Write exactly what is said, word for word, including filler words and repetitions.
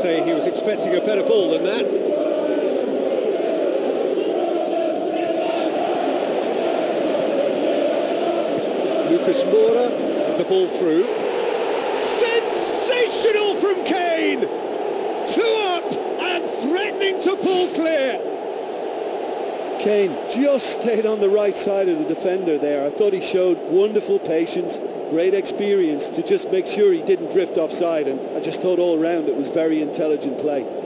say he was expecting a better ball than that. Lucas Moura with the ball through. Sensational from Kane! Two up and threatening to pull clear. Kane just stayed on the right side of the defender there. I thought he showed wonderful patience, great experience to just make sure he didn't drift offside, and I just thought all round it was very intelligent play.